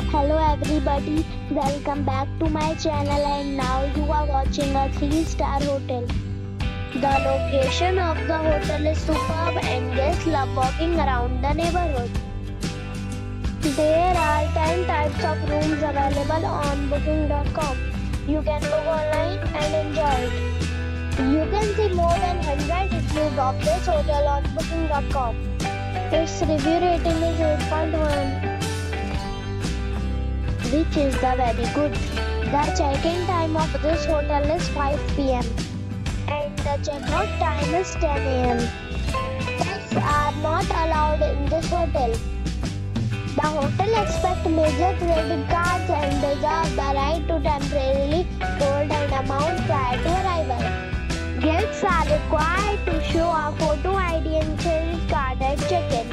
Hello everybody, welcome back to my channel and now you are watching a 3-star hotel. The location of the hotel is superb and guests love walking around the neighborhood. There are 10 types of rooms available on booking.com. You can book online and enjoy it. You can see more than 100 reviews of this hotel on booking.com. Its review rating is 8.1. which is the very good. The check-in time of this hotel is 5 p.m. and the check-out time is 10 a.m. Pets are not allowed in this hotel. The hotel accepts major credit cards and reserves the right to temporarily hold an amount prior to arrival. Guests are required to show a photo ID and credit card at check-in.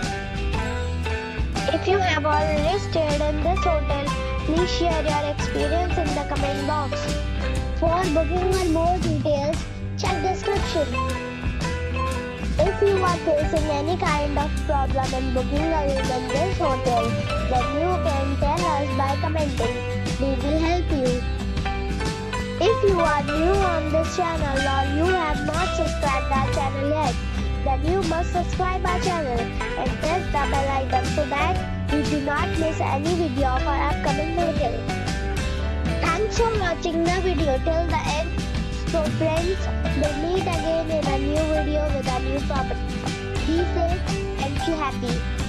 If you have already stayed in this hotel, please share your experience in the comment box. For booking or more details, check description. If you are facing any kind of problem in booking a room in this hotel, then you can tell us by commenting. We will help you. If you are new on this channel or you have not subscribed our channel yet, then you must subscribe our channel and press the bell icon so that you do not miss any video of our upcoming hotel. Thanks for watching the video till the end. So friends, we'll meet again in a new video with a new property. Be safe and be happy.